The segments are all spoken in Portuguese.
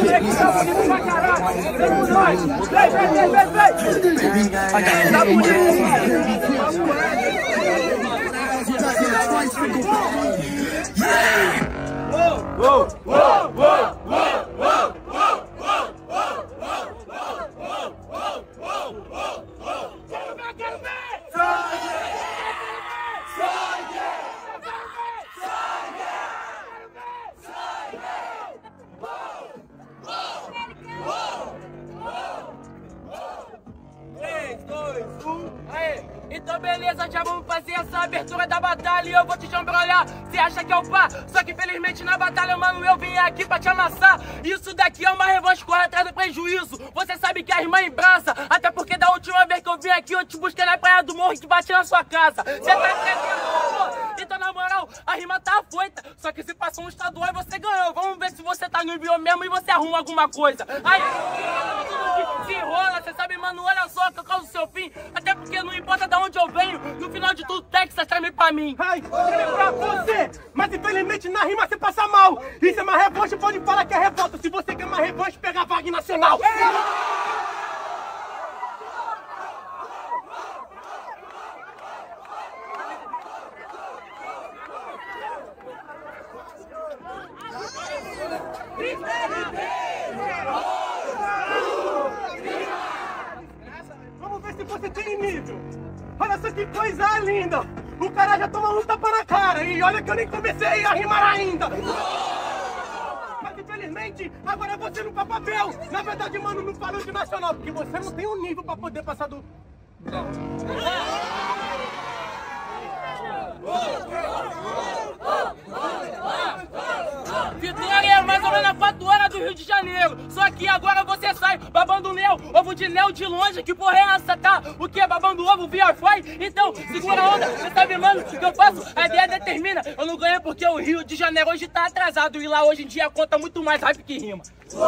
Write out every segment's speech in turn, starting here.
moleque tá bonito pra caralho. Vem com nós. Vem. Tá Quero ver! Aê. Então beleza, já vamos fazer essa abertura da batalha e eu vou te chambrolhar. Cê acha que é o pá? Só que infelizmente na batalha, mano, eu vim aqui pra te amassar. Isso daqui é uma revanche, corre atrás do prejuízo. Você sabe que a irmã embraça, até porque da última vez que eu vim aqui eu te busquei na praia do morro e te bati na sua casa. Cê tá entendendo? Então na moral, a rima tá afoita. Só que se passou um estadual e você ganhou. Vamos ver se você tá no envio mesmo e você arruma alguma coisa. Aí, se enrola, cê sabe, mano, olha só que eu causo o seu fim. Até porque não importa de onde eu venho, no final de tudo, Texas treme pra mim. Ai, treme pra você, mas infelizmente na rima você passa mal. Isso é uma revanche, pode falar que é revolta. Se você quer uma revanche, pega a vaga nacional. Vamos ver se você tem nível. Olha só que coisa linda. O cara já toma um tapa na cara. E olha que eu nem comecei a rimar ainda. Mas infelizmente, agora você não tá papel. Na verdade, mano, não falou de nacional. Porque você não tem um nível pra poder passar do... Vitória é mais ou menos a 4 horas do Rio de Janeiro. Só que agora você sai babando Nel, ovo de Nel de longe. Que porra é essa, tá? O que? Babando ovo via Fly? Então, segura a onda. Você sabe, mano, o que eu faço? A ideia determina. Eu não ganhei porque o Rio de Janeiro hoje tá atrasado. E lá hoje em dia conta muito mais hype que rima.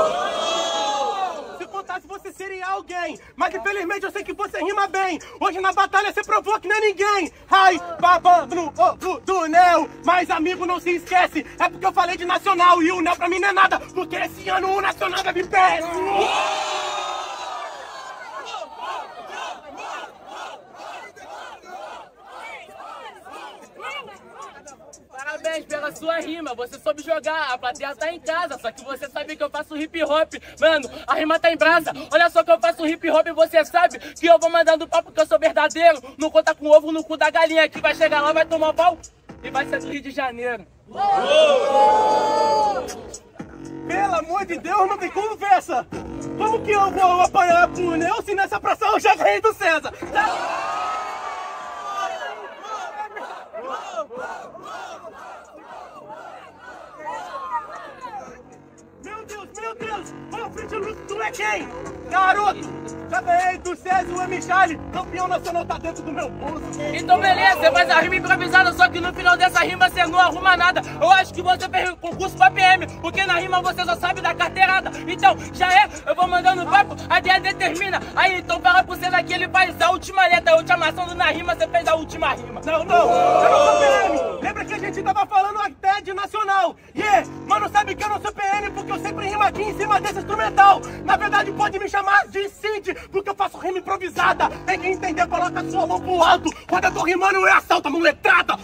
Se contasse você seria alguém, mas infelizmente eu sei que você rima bem. Hoje na batalha você provou que não é ninguém. Ai, babando no ovo do Nel. Mas amigo, não se esquece, é porque eu falei de nacional. E o Nel pra mim não é nada, porque esse ano o nacional deve pés. Parabéns pela sua rima, você soube jogar, a plateia tá em casa, só que você sabe que eu faço hip hop. Mano, a rima tá em brasa, olha só que eu faço hip hop e você sabe que eu vou mandando papo que eu sou verdadeiro. Não conta com ovo no cu da galinha, que vai chegar lá, vai tomar pau e vai ser do Rio de Janeiro. Pelo amor de Deus, não tem conversa. Como que eu vou apanhar pro Nel se nessa praça eu já ganhei do César? Meu Deus, olha o frente luto, tu é quem? Garoto, já ganhei do César e o Michale, campeão nacional tá dentro do meu bolso. Então beleza, você faz a rima improvisada, só que no final dessa rima você não arruma nada. Eu acho que você fez concurso pra PM, porque na rima você só sabe da carteirada. Então, já é, eu vou mandando papo, a ideia determina. Aí então fala pro César que ele faz a última letra, eu te amassando na rima, você fez a última rima. Não, eu não sou PM. Lembra que a gente tava falando até de nacional? Mano, sabe que eu não sou PM, porque eu sempre rimo aqui em cima desse instrumental. Na verdade pode me chamar de Cid, porque eu faço rima improvisada. Tem que entender, coloca sua mão pro alto. Quando eu tô rimando é assalto, mão letrada.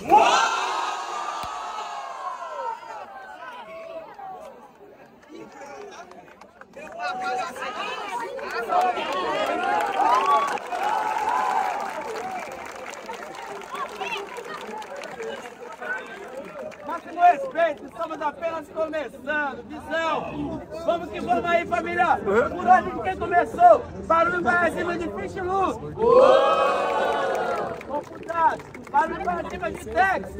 Máximo respeito, estamos apenas começando. Visão! Vamos que vamos aí, família! Por onde quem começou? Barulho vai acima de Fish Lu! Computado! Barulho vai acima de Tex!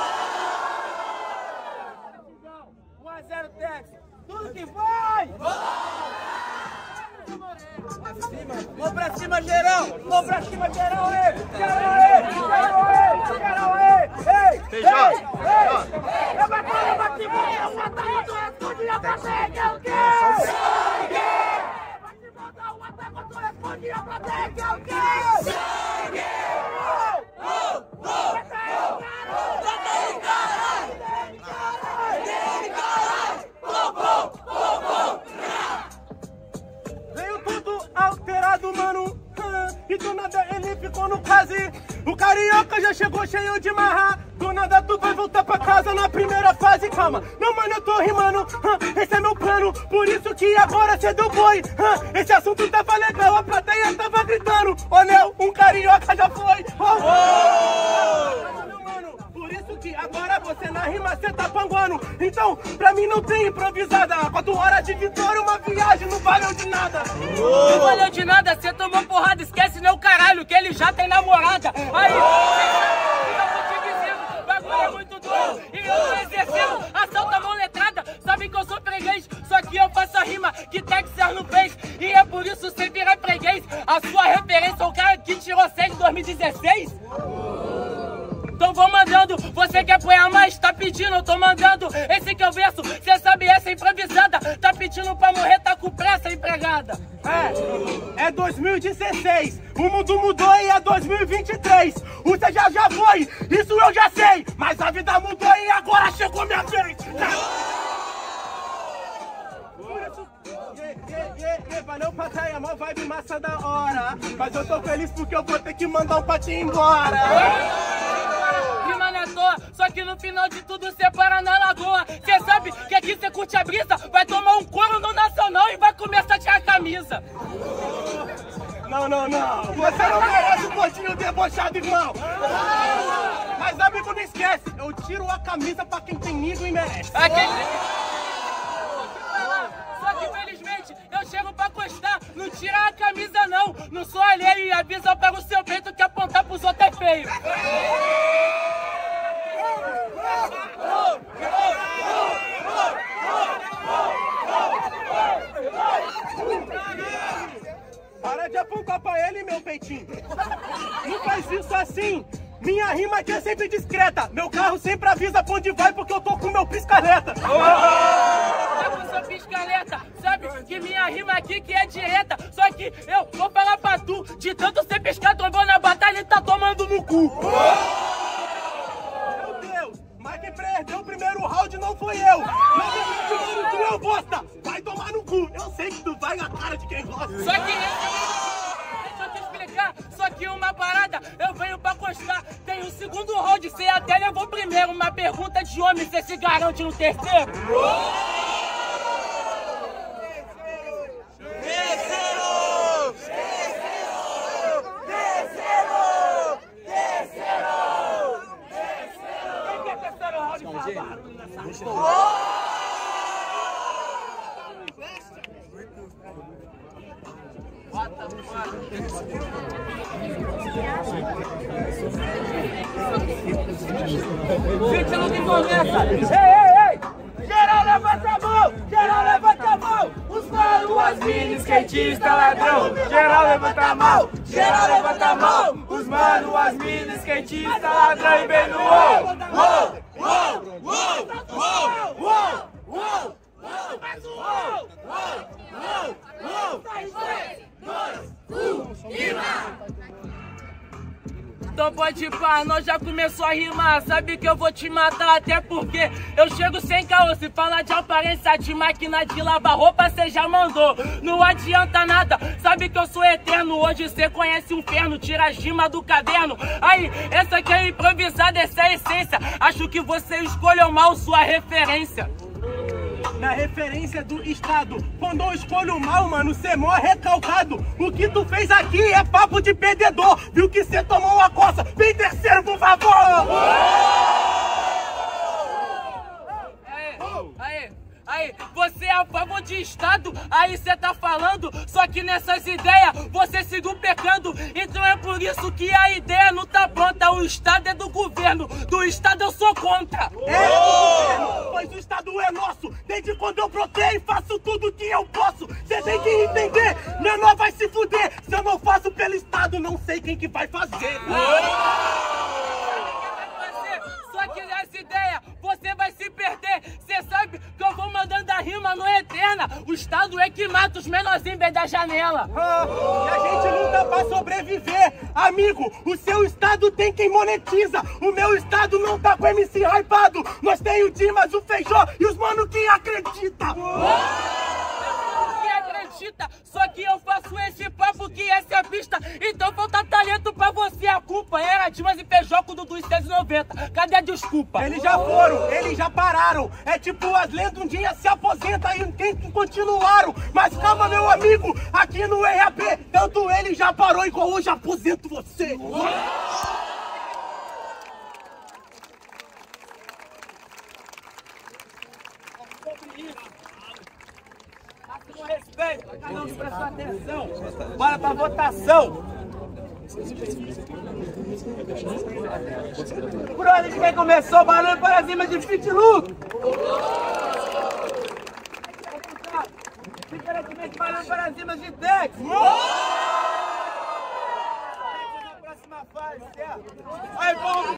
1-0 Tex! Tudo que vai! Vamos pra cima, geral! Vamos pra cima, geral! Eu bati, o batalha do responde a plateia, que é o quê? Sangue! Vai te mandar o ataque, tu responde a plateia, que é o quê? Sangue! Caralho! ligado, mano? E do nada ele ficou no quase. O carioca já chegou cheio de marra. Do nada tu vai voltar pra casa na primeira fase. Calma, não, mano, eu tô rimando. Esse é meu plano, por isso que agora cê deu boi. Esse assunto tava legal, a plateia tava gritando. Ô, Nel, um carioca já foi. Por isso que agora você na rima cê tá panguando. Então, pra mim não tem improvisada. 4 horas de vitória, uma viagem não valeu de nada. Não valeu de nada, cê tomou porrada. Esquece meu caralho, que ele já tem namorada. Aí, eu tô te dizendo, bagulho é muito doido. E eu tô exercendo, assalto a mão letrada. Sabe que eu sou freguês, só que eu faço a rima que Texas não fez. E é por isso cê vira freguês. A sua referência é o cara que tirou 6 em 2016? Então vou mandando, você quer apoiar mais? Tá pedindo, eu tô mandando. Esse que eu verso, cê sabe essa é improvisada. Tá pedindo pra morrer, tá com pressa, empregada. É 2016, o mundo mudou e é 2023. O cê já foi, isso eu já sei. Mas a vida mudou e agora chegou minha vez. Valeu, plateia, mó vibe massa da hora. Mas eu tô feliz porque eu vou ter que mandar um patinho embora. Rima não é toa, só que no final de tudo cê para na lagoa. Cê sabe que aqui cê curte a brisa, vai tomar um couro no Nacional e vai começar a tirar a camisa. Não, você não merece um gordinho debochado, irmão. Mas amigo, não esquece, eu tiro a camisa pra quem tem nível e merece. Só que infelizmente eu chego pra costar, não tira a camisa não. Não sou alheio e avisa para o seu peito que apontar pros outros é feio. Para de apontar pra ele, meu peitinho. Não faz isso assim. Minha rima aqui é sempre discreta. Meu carro sempre avisa pra onde vai porque eu tô com meu piscareta. Tá com seu piscareta, sabe que minha rima aqui que é direta. Só que eu vou falar pra tu, de tanto você piscar trombou na batalha e tá tomando no cu. Meu Deus, mas quem perdeu o primeiro round não foi eu. Na verdade, tu é bosta. Vai tomar no cu. Eu sei que tu vai na cara de quem gosta. Só que deixa eu te explicar, só que uma parada, eu venho pra costar. Tem o segundo round, cê até levou primeiro. Uma pergunta de homem, cê se garante no terceiro? Gente, não tem conversa. Ei! Geral levanta a mão! Geral levanta a mão! Os mano, as minas, skatista, ladrão! Geral levanta a mão! Geral levanta a mão! Os mano, as minas, skatista, ladrão! E vem no Então pode ir pá, nós já começou a rimar. Sabe que eu vou te matar, até porque eu chego sem caô. Se falar de aparência de máquina de lavar roupa, cê já mandou. Não adianta nada, sabe que eu sou eterno. Hoje cê conhece o inferno, tira a rima do caderno. Aí, essa aqui é improvisada, essa é a essência. Acho que você escolheu mal sua referência. Na referência do estado. Quando eu escolho mal, mano, cê morre recalcado. O que tu fez aqui é papo de perdedor. Viu que cê tomou uma coça. Vem terceiro, por favor! Aí, você é a favor de Estado, aí cê tá falando, só que nessas ideias você seguiu pecando. Então é por isso que a ideia não tá pronta. O Estado é do governo, do Estado eu sou contra. É do governo, pois o Estado é nosso. Desde quando eu brotei, faço tudo que eu posso. Cê tem que entender, menor vai se fuder. Se eu não faço pelo Estado, não sei quem que vai fazer. Só que nessa ideia você vai se perder. Cê sabe que eu vou mandando a rima não é eterna. O Estado é que mata os menorzinhos bem da janela. E a gente luta pra sobreviver. Amigo, o seu Estado tem quem monetiza. O meu Estado não tá com MC hypado. Nós tem o Dimas, o Feijó e os mano que acredita. Que acredita, só que eu faço esse papo o que é ser pista. Então falta talento pra você. A culpa era Dimas e Feijó com o Dudu e 690. Cadê a desculpa? Eles já foram, eles já pararam. É tipo as lendas um dia se aposenta e tem que continuaram. Mas calma, meu amigo, aqui no EAP, tanto ele já parou igual hoje aposento você. Com respeito, cada um prestou atenção. Bora pra votação. Por onde quem começou, barulho para cima de Fit Look. Diferentemente, barulho para cima de Dex. Na próxima fase, certo? Aí, vamos.